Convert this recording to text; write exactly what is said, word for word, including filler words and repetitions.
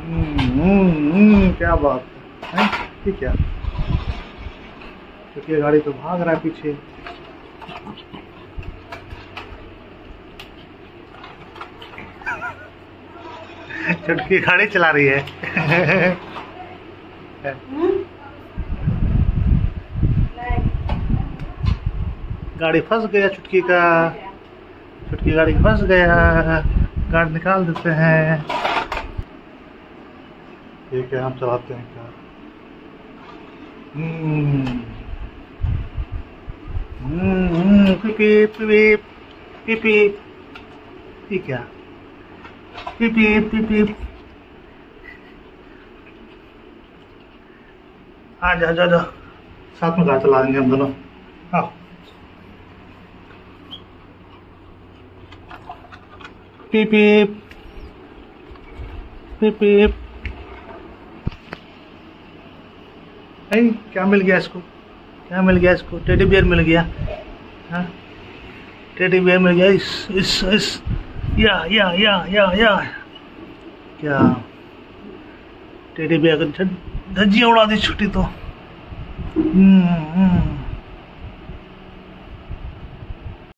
हम्म, क्या बात है, ठीक है। क्योंकि गाड़ी तो भाग रहा है पीछे। चुटकी गाड़ी चला रही है। गाड़ी फंस गया चुटकी का, चुटकी गाड़ी फंस गया। गाड़ी निकाल देते हैं। ठीक है, हम चलाते हैं कार। हम्म हम्म पीपी पीपी पीपी ठीक है, पीपी पीपी। आ जा जा जा, साथ में कार चला देंगे हम दोनों। हाँ, पीपी पीपी। नहीं, क्या मिल गया इसको, क्या मिल गया इसको? टेडी बियर मिल गया। हाँ, टेडी बियर मिल गया। इस इस इस या या या या या क्या टेडी बियर का धज्जियां उड़ा दी छुट्टी तो। हम्म हम्म